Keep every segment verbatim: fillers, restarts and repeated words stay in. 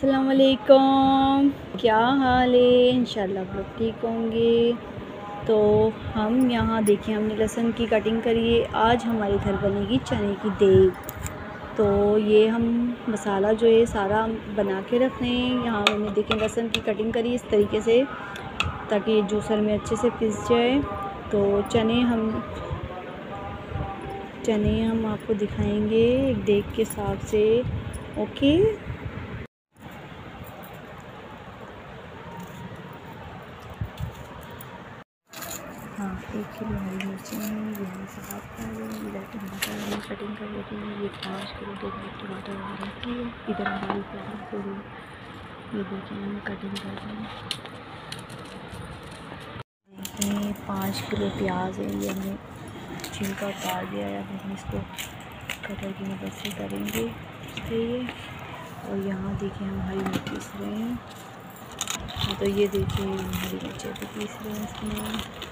अस्सलाम वालेकुम, क्या हाल है। इंशाल्लाह आप लोग ठीक होंगे। तो हम यहाँ देखिए हमने लहसुन की कटिंग करी है। आज हमारे घर बनेगी चने की देग। तो ये हम मसाला जो है सारा बना के रख रहे हैं। यहाँ मैंने देखें लहसुन की कटिंग करी इस तरीके से ताकि जूसर में अच्छे से पिस जाए। तो चने हम चने हम आपको दिखाएंगे एक देग के हिसाब से। ओके, हाँ एक किलो हरी मिर्ची है, ये हम साफ कर रहे हैं। इधर टमाटर हम कटिंग कर लेते हैं। ये पाँच किलो दो टमाटर डालती है। इधर हरी प्याज पूरी ये देखिए हम कटिंग कर रहे हैं। ये पाँच किलो प्याज है, ये हमने छिलका उतार दिया है। अब हम इसको कटर की मदद से करेंगे सही है। और यहाँ देखिए हम हरी मिर्च पीस रहे हैं। तो ये देखिए हरी मिर्च भी पीस रहे हैं इसमें।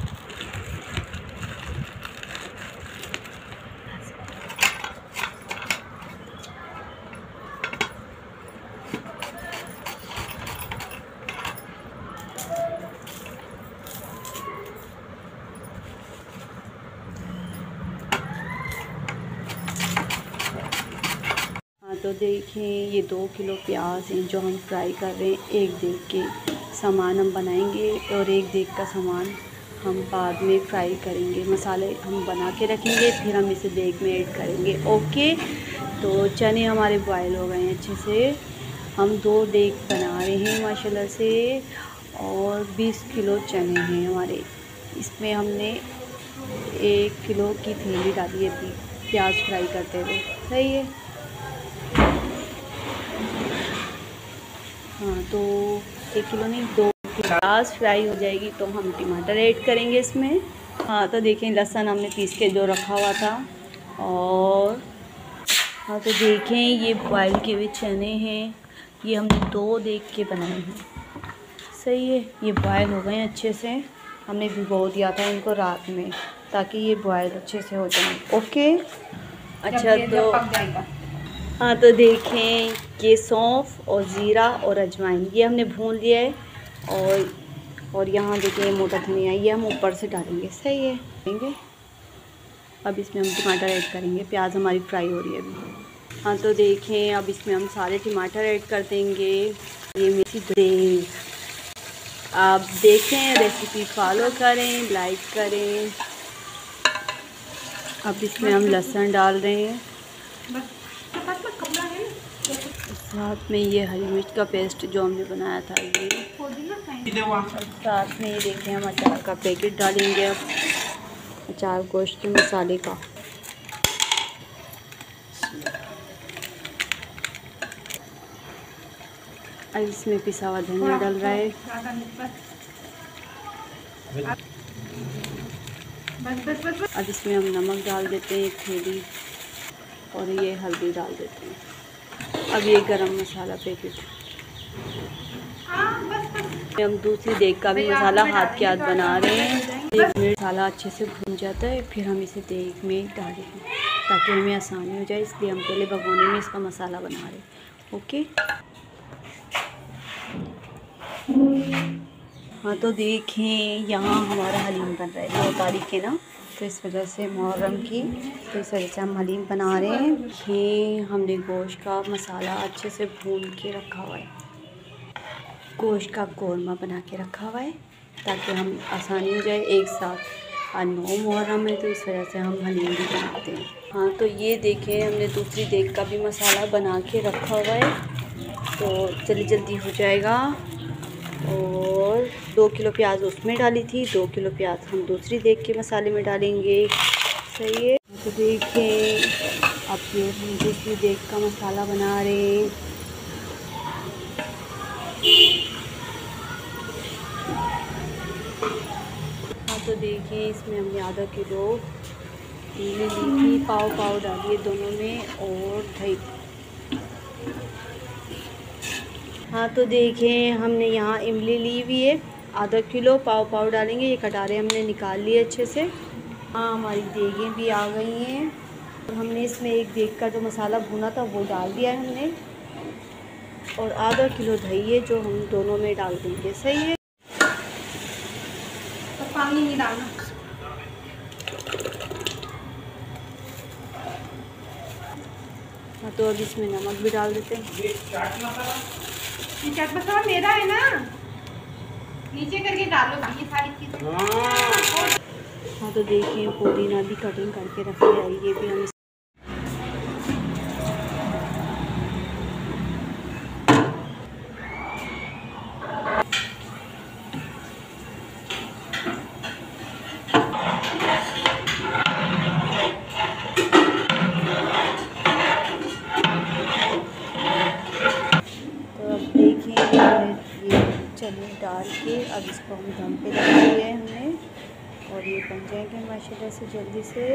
तो देखें ये दो किलो प्याज हैं जो हम फ्राई कर रहे हैं। एक देग के सामान हम बनाएंगे और एक देग का सामान हम बाद में फ्राई करेंगे। मसाले हम बना के रखेंगे, फिर हम इसे देग में ऐड करेंगे। ओके, तो चने हमारे बॉयल हो गए हैं अच्छे से। हम दो देग बना रहे हैं माशाल्लाह से, और बीस किलो चने हैं हमारे। इसमें हमने एक किलो की थैली डाली है प्याज फ्राई करते हुए सही है। हाँ तो एक किलो नहीं दो प्याज फ्राई हो जाएगी तो हम टमाटर ऐड करेंगे इसमें। हाँ तो देखें लहसुन हमने पीस के जो रखा हुआ था। और हाँ तो देखें ये बॉयल के हुए चने हैं, ये हमने दो देग के बनाए हैं सही है। ये बॉयल हो गए अच्छे से। हमने भिगो दिया था इनको रात में ताकि ये बॉयल अच्छे से हो जाए। ओके अच्छा तो हाँ तो देखें ये सौंफ और ज़ीरा और अजवाइन ये हमने भून लिया है। और और यहाँ देखें मोटा धनिया ये हम ऊपर से डालेंगे सही है देंगे। अब इसमें हम टमाटर ऐड करेंगे। प्याज हमारी फ्राई हो रही है अभी। हाँ तो देखें अब इसमें हम सारे टमाटर ऐड कर देंगे। ये मेरी देग आप देखें, रेसिपी फॉलो करें, लाइक करें। अब इसमें हम लहसुन डाल रहे हैं, साथ में ये हरी मिर्च का पेस्ट जो हमने बनाया था ये, साथ में ये देखें हम अचार का पैकेट डालेंगे। अब अचार गोश्त के मसाले का अब इसमें पिसा हुआ धनिया डल रहा है। अब इसमें हम नमक डाल देते हैं एक थैली, और ये हल्दी डाल देते हैं। अब ये गरम मसाला पैकेट, हम दूसरी देग का भी मसाला हाथ के हाथ बना रहे हैं। एक मिनट मसाला अच्छे से भून जाता है फिर हम इसे देग में डालेंगे ताकि हमें आसानी हो जाए, इसलिए हम पहले भगोने में इसका मसाला बना रहे हैं। ओके हाँ तो देखें यहाँ हमारा हलीम बन रहा है। नौ तारीख है ना, तो इस वजह से मुहर्रम की, तो इस वजह से हम हलीम बना रहे हैं। ये हमने गोश्त का मसाला अच्छे से भून के रखा हुआ है, गोश्त का कोरमा बना के रखा हुआ है ताकि हम आसानी हो जाए एक साथ। आज नौ मुहर्रम है तो इस वजह से हम हलीम भी बनाते हैं। हाँ तो ये देखें हमने दूसरी देग का भी मसाला बना के रखा हुआ है, तो जल्दी जल्दी हो जाएगा। और दो किलो प्याज उसमें डाली थी, दो किलो प्याज हम दूसरी देग के मसाले में डालेंगे सही है। तो देखें अब ये हम दूसरी देग का मसाला बना रहे हैं। हाँ तो देखिए इसमें हमने आधा किलो इमली ली थी, पाव पाव डालिए दोनों में, और दही। हाँ तो देखें हमने यहाँ इमली ली हुई है आधा किलो, पाव पाव डालेंगे। ये कटारे हमने निकाल लिए अच्छे से। हाँ हमारी देगें भी आ गई हैं, और हमने इसमें एक देग का जो मसाला भुना था वो डाल दिया है हमने। और आधा किलो दही है जो हम दोनों में डाल देंगे। सही है, तो पानी नहीं डालना। हाँ, तो अब इसमें नमक भी डाल देते हैं। ये चाट मसाला, ये चाट मसाला मेरा है ना, नीचे करके डालो ये सारी चीज़ें। हाँ, तो देखिए पुदीना भी कटिंग करके रख लिया है, ये भी हम चने डाल के अब इसको हम दम पे रख दिए हमने, और ये बन जाएंगे माशाल्लाह से जल्दी से।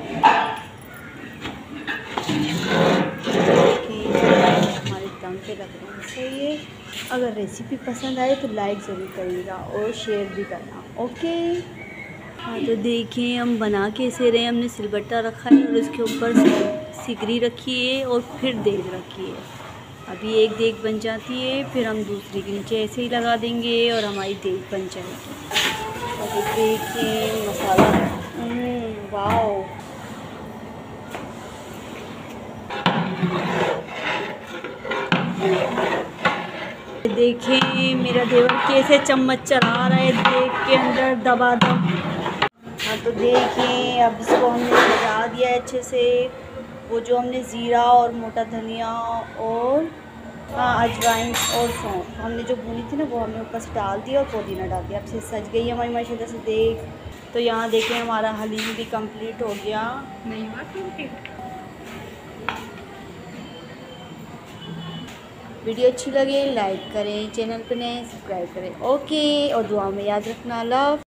हमारे दम पे रख रहे हैं। सही है, अगर रेसिपी पसंद आए तो लाइक ज़रूर करिएगा और शेयर भी करना। ओके। हाँ, तो देखिए हम बना के इसे रहे, हमने सिलबट्टा रखा है और उसके ऊपर सिगरी रखी है और फिर देग रखी है। अभी एक देग बन जाती है, फिर हम दूसरी के नीचे ऐसे ही लगा देंगे और हमारी देग बन जाएगी। अभी देखिए मसाला, वाओ, देखिए मेरा देवर कैसे चम्मच चला रहा है देग के अंदर दबा दब। हाँ, तो देखिए अब इसको हमने लगा दिया है अच्छे से। वो जो हमने ज़ीरा और मोटा धनिया और हाँ अजवाइन और सौंफ हमने जो भुनी थी ना, वो हमने ऊपर से डाल दिया और पुदीना डाल दिया। अब से सज गई है हमारी माशाल्लाह से देख। तो यहाँ देखें हमारा हलीम भी कंप्लीट हो गया। नहीं हुआ कंप्लीट। वीडियो अच्छी लगे लाइक करें, चैनल पर नए सब्सक्राइब करें। ओके, और दुआ में याद रखना। लव।